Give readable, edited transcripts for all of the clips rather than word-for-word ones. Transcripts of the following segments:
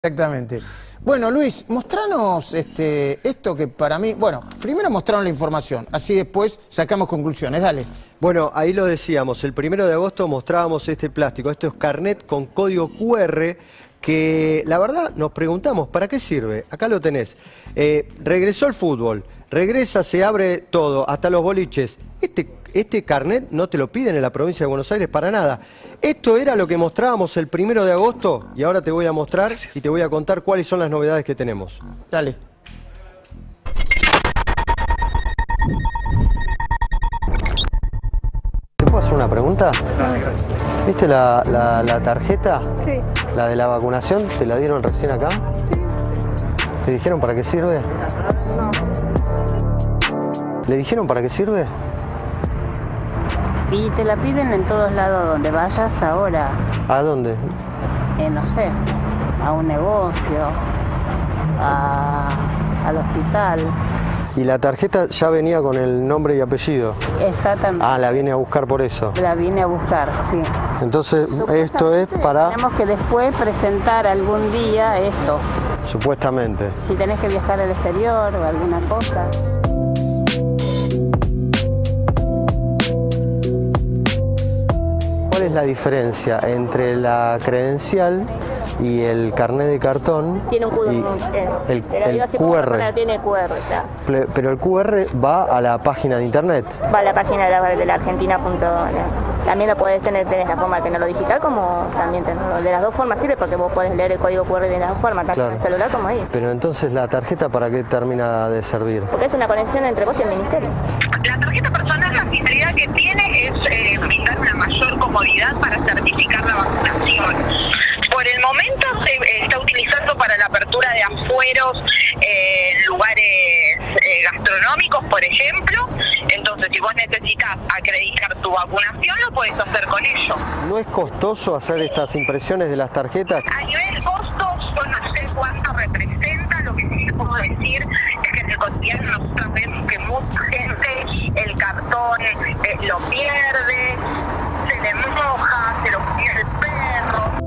Exactamente. Bueno, Luis, mostranos esto que para mí... Bueno, primero mostraron la información, así después sacamos conclusiones. Dale. Bueno, ahí lo decíamos, el 1 de agosto mostrábamos este plástico, estos carnet con código QR, que la verdad nos preguntamos, ¿para qué sirve? Acá lo tenés. Regresó el fútbol, regresa, se abre todo, hasta los boliches. Este carnet no te lo piden en la provincia de Buenos Aires para nada. Esto era lo que mostrábamos el 1 de agosto y ahora te voy a mostrar y te voy a contar cuáles son las novedades que tenemos. Dale. ¿Te puedo hacer una pregunta? ¿Viste la tarjeta? Sí. La de la vacunación, ¿te la dieron recién acá? Sí. ¿Te dijeron para qué sirve? No. ¿Le dijeron para qué sirve? Y te la piden en todos lados donde vayas ahora, ¿A dónde? no sé, a un negocio, al hospital. Y la tarjeta ya venía con el nombre y apellido. Exactamente. Ah, la viene a buscar por eso. La vine a buscar, sí. Entonces, esto es para... Tenemos que después presentar algún día esto, Supuestamente. si tenés que viajar al exterior o alguna cosa. ¿Cuál es la diferencia entre la credencial y el carnet de cartón? Tiene un QR. y el QR. Tiene QR, claro. Pero el QR va a la página de internet. Va a la página de la Argentina. También lo podés tener, tenés la forma de tenerlo digital como también tenerlo. De las dos formas sirve porque vos podés leer el código QR de las dos formas, tanto en el celular como ahí. Pero entonces, ¿la tarjeta para qué termina de servir? Porque es una conexión entre vos y el ministerio. La tarjeta personal, la finalidad que tiene es brindar una mayor comodidad para certificar la vacunación. Por el momento se está utilizando para la apertura de afueros en lugares gastronómicos, por ejemplo. Entonces, si vos necesitas acreditar tu vacunación, lo podés hacer con ello. ¿No es costoso hacer estas impresiones de las tarjetas? A nivel costo, yo no sé cuánto representa. Lo que sí te puedo decir es que en el cotidiano nosotros vemos que mucha gente el cartón lo pierde, se le moja, se lo pierde el perro.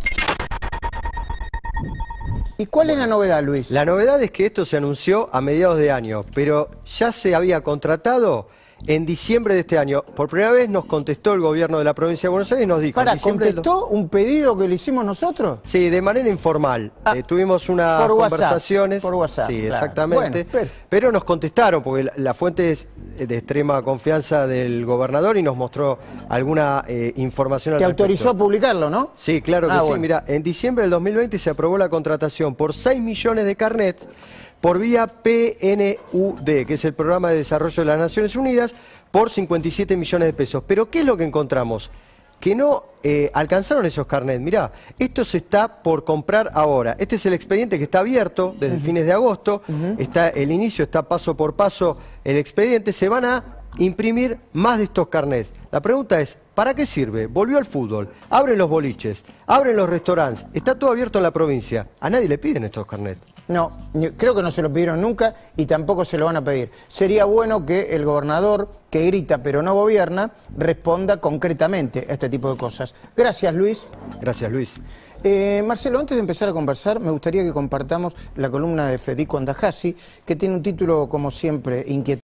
¿Y cuál es la novedad, Luis? La novedad es que esto se anunció a mediados de año, pero ya se había contratado en diciembre de este año. Por primera vez nos contestó el gobierno de la provincia de Buenos Aires y nos dijo... ¿Contestó un pedido que le hicimos nosotros? Sí, de manera informal. Tuvimos unas por WhatsApp, conversaciones. por WhatsApp, sí, claro. exactamente. Bueno, pero nos contestaron, porque la fuente es de extrema confianza del gobernador y nos mostró alguna información al respecto. Te autorizó a publicarlo, ¿no? Sí, claro que sí. Bueno. Mira, en diciembre del 2020 se aprobó la contratación por 6 millones de carnets por vía PNUD, que es el Programa de Desarrollo de las Naciones Unidas, por 57 millones de pesos. Pero ¿qué es lo que encontramos? Que no alcanzaron esos carnets. Mirá, esto se está por comprar ahora. Este es el expediente que está abierto desde fines de agosto. Está el inicio, está paso por paso el expediente. Se van a imprimir más de estos carnets. La pregunta es, ¿para qué sirve? Volvió al fútbol, abren los boliches, abren los restaurantes, está todo abierto en la provincia. A nadie le piden estos carnets. No, creo que no se lo pidieron nunca y tampoco se lo van a pedir. Sería bueno que el gobernador, que grita pero no gobierna, responda concretamente a este tipo de cosas. Gracias, Luis. Gracias, Luis. Marcelo, antes de empezar a conversar, me gustaría que compartamos la columna de Federico Andajasi, que tiene un título, como siempre, inquietante.